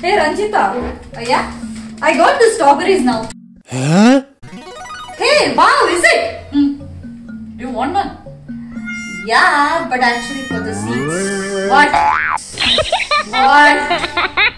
Hey Ranjita, yeah? I got the strawberries now. Huh? Hey, wow, is it? Do you want one? Yeah, but actually for the seeds. What? What?